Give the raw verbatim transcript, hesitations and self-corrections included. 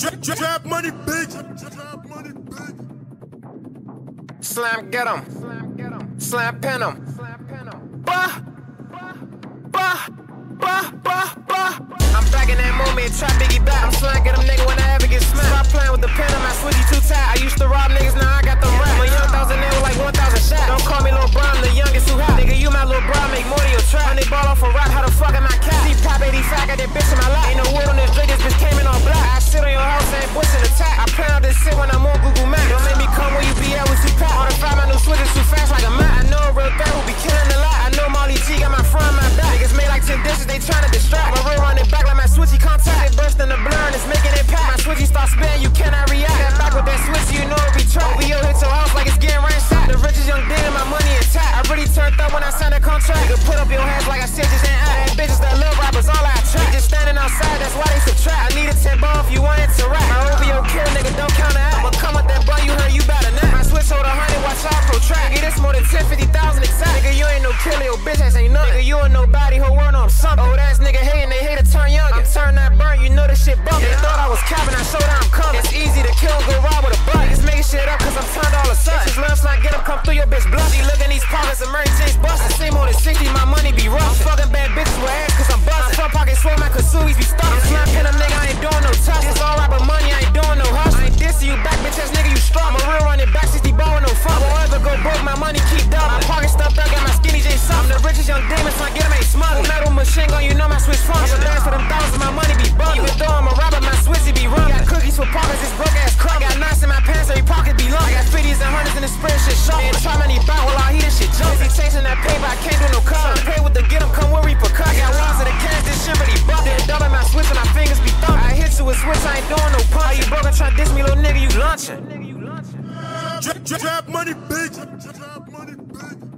Trap money, bitch. Trap money, bitch. Slam get 'em. Slam pin 'em. Bah, bah, bah, bah, bah. I'm back in that moment, trap Biggie back. I'm slang get 'em nigga when I ever get smacked. Stop playing with the pen on my switchy too tight. I used to rob niggas, now I got the rap. I'm a young thousand nigga with like one thousand shots. Don't call me Lil Bro, I'm the youngest who hot. Nigga, you my Lil Bro, make more than your trap. When they ball off a rock, how the fuck am I cat? See pop eighty-five, got that bitch in my lap. Ain't no wood on this drink, this bitch came in all black. I sit on your house and bush in the attack. I plan out this shit when I'm on Google Maps. Don't make me come where you be at with C-Pack. On the five, my new switches too fast like a mat. I know a real threat who be killing a lot. I know Molly G got my front, my back. Niggas made like ten dishes, they tryna distract. My real running back like my switchy contact. It burst in the blur and it's making it pack. My switchy start spinning, you cannot react. That back with that switchy, you know it be trapped. O V O hit your house like it's getting ransacked. The richest young damn, my money intact. I really turned up when I signed a contract. Nigga put up your hands like I said just ain't act. And bitches that love rappers, all I attract. Just standing outside, that's why they subtract. I needed ten ball if you wanted to rap. My O V O kill, nigga, don't counteract. I'ma come with that bun, you heard, you better not. My switch hold a hundred, watch out, protract. Nigga, this more than ten, fifty thousand exact. Nigga, you ain't no killer, your bitch ass ain't nothing. Nigga, you ain't nobody, whole world know I'm something. Old ass nigga hating, they hate to turn young. I'm turn that burn, you know this shit bumpin'. They thought I was capping, I showed I'm coming. It's easy to kill, go rob with a butt. Niggas making shit up cause I'm turned all of a sudden. Bitches love slime, get 'em, come through your bitch blush. She look in these pockets and Mary Jane's bustin'. I say more than sixty, my money be rough. I'm fucking bad bitches with ass cause I'm bustin'. My front pocket swell, my Kasuis be stuffed. I'm slime pin 'em, nigga, I ain't doing no touch. It's all rapper money, I ain't doing no hustle. I ain't dissing you back, bitch ass nigga, you strong. I'm a real running back, sixty ball with no fun. I won't ever go broke, my money keep double. My pocket stuffed up, got my skinny J soft. I'm the richest young demon, so I get 'em ain't smuggled. Metal machine gun, you know my switch function. I'm a dance for them thousands, my money be bundled. Even though I'm a rapper, my switchy be run. Got cookies for pockets, this broke ass crumb. I got knots in my pants, every pocket be long. I got fifties and hundreds in the spread shit sharp. Ain't try many bout, well I heat this shit jump. Busy chasing that paper, I can't do no cut. Pay with the get 'em, come with repercussions. I got ones of the cash, this shit really buck. Then double my switch and my fingers be thumping. I hit you with switch, I ain't doing no punch. Are you broke and try to diss me, little nigga, you lunching. Trap money, bitch. Trap money, bitch.